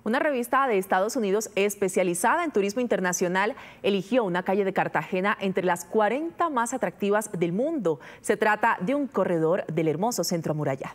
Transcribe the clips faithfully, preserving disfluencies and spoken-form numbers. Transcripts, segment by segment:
Una revista de Estados Unidos especializada en turismo internacional eligió una calle de Cartagena entre las cuarenta más atractivas del mundo. Se trata de un corredor del hermoso centro amurallado.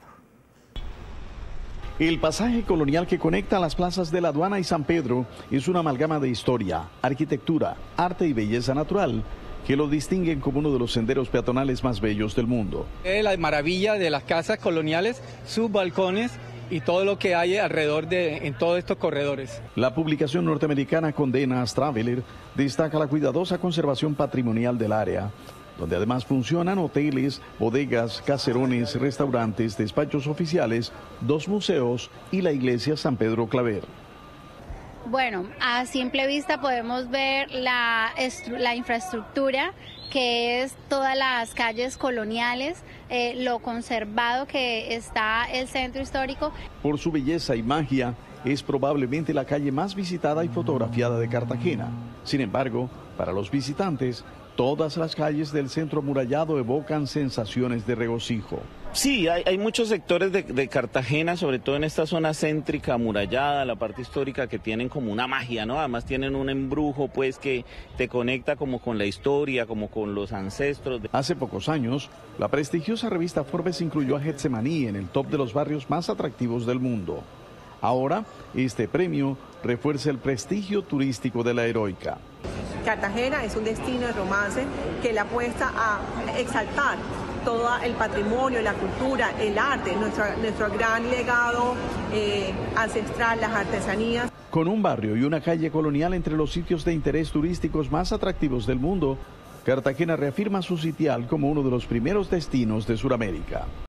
El pasaje colonial que conecta las plazas de la Aduana y San Pedro es una amalgama de historia, arquitectura, arte y belleza natural que lo distinguen como uno de los senderos peatonales más bellos del mundo. Es la maravilla de las casas coloniales, sus balcones y todo lo que hay alrededor de en todos estos corredores. La publicación norteamericana Condé Nast Traveler destaca la cuidadosa conservación patrimonial del área, donde además funcionan hoteles, bodegas, caserones, restaurantes, despachos oficiales, dos museos y la iglesia San Pedro Claver. Bueno, a simple vista podemos ver la, la infraestructura, que es todas las calles coloniales, eh, lo conservado que está el centro histórico. Por su belleza y magia, es probablemente la calle más visitada y fotografiada de Cartagena. Sin embargo, para los visitantes, todas las calles del centro amurallado evocan sensaciones de regocijo. Sí, hay, hay muchos sectores de, de Cartagena, sobre todo en esta zona céntrica, amurallada, la parte histórica, que tienen como una magia, ¿no? Además tienen un embrujo, pues, que te conecta como con la historia, como con los ancestros. Hace pocos años, la prestigiosa revista Forbes incluyó a Getsemaní en el top de los barrios más atractivos del mundo. Ahora, este premio refuerza el prestigio turístico de la heroica. Cartagena es un destino de romance que le apuesta a exaltar todo el patrimonio, la cultura, el arte, nuestro, nuestro gran legado eh, ancestral, las artesanías. Con un barrio y una calle colonial entre los sitios de interés turísticos más atractivos del mundo, Cartagena reafirma su sitial como uno de los primeros destinos de Sudamérica.